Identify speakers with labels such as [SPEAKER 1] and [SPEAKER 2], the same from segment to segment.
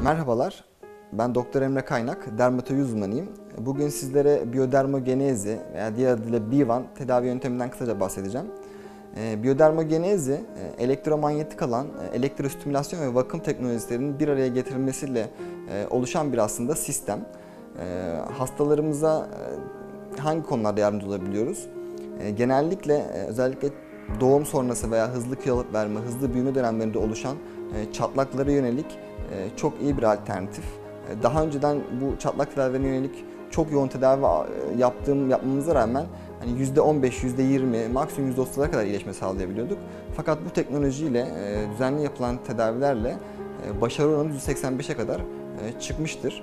[SPEAKER 1] Merhabalar, ben Doktor Emre Kaynak, dermatoloji uzmanıyım. Bugün sizlere biyodermogenezi veya diğer adıyla B1 tedavi yönteminden kısaca bahsedeceğim. Biyodermogenezi, elektromanyetik alan, elektrostimülasyon ve vakum teknolojilerinin bir araya getirilmesiyle oluşan bir aslında sistem. Hastalarımıza hangi konularda yardımcı olabiliyoruz? Genellikle özellikle doğum sonrası veya hızlı kilo alıp verme, hızlı büyüme dönemlerinde oluşan çatlaklara yönelik çok iyi bir alternatif. Daha önceden bu çatlak tedavilerine yönelik çok yoğun tedavi yapmamıza rağmen hani %15, %20, maksimum %30'lara kadar iyileşme sağlayabiliyorduk. Fakat bu teknolojiyle, düzenli yapılan tedavilerle başarı oranı %85'e kadar çıkmıştır.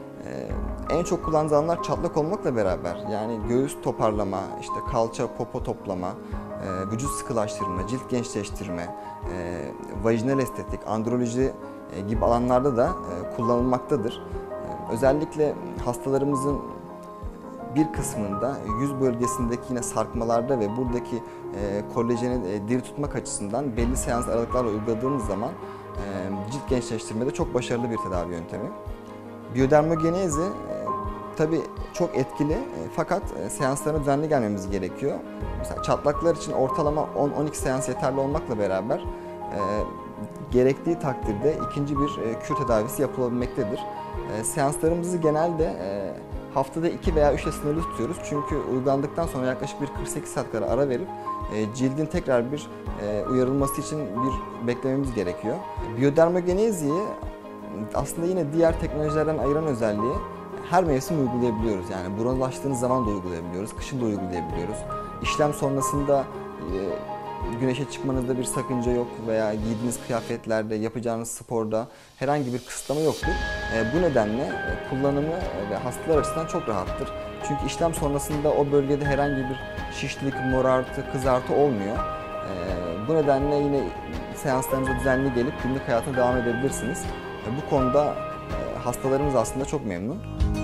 [SPEAKER 1] En çok kullanılan alanlar çatlak olmakla beraber yani göğüs toparlama, işte kalça, popo toplama, vücut sıkılaştırma, cilt gençleştirme, vajinal estetik, androloji gibi alanlarda da kullanılmaktadır. Özellikle hastalarımızın bir kısmında yüz bölgesindeki yine sarkmalarda ve buradaki kolajeni diri tutmak açısından belli seans aralıklarla uyguladığımız zaman cilt gençleştirmede çok başarılı bir tedavi yöntemi. Biyodermogenezi tabii çok etkili fakat seanslarına düzenli gelmemiz gerekiyor. Mesela çatlaklar için ortalama 10-12 seans yeterli olmakla beraber gerektiği takdirde ikinci bir kür tedavisi yapılabilmektedir. Seanslarımızı genelde haftada 2 veya 3'e sınırlı tutuyoruz. Çünkü uygulandıktan sonra yaklaşık bir 48 saat kadar ara verip cildin tekrar bir uyarılması için bir beklememiz gerekiyor. Biyodermogeneziyi aslında yine diğer teknolojilerden ayıran özelliği her mevsim uygulayabiliyoruz. Yani bronzlaştığınız zaman da uygulayabiliyoruz, kışın da uygulayabiliyoruz. İşlem sonrasında güneşe çıkmanızda bir sakınca yok veya giydiğiniz kıyafetlerde, yapacağınız sporda herhangi bir kısıtlama yoktur. Bu nedenle kullanımı ve hastalar açısından çok rahattır. Çünkü işlem sonrasında o bölgede herhangi bir şişlik, morartı, kızartı olmuyor. Bu nedenle yine seanslarınıza düzenli gelip günlük hayatına devam edebilirsiniz. Bu konuda hastalarımız aslında çok memnun.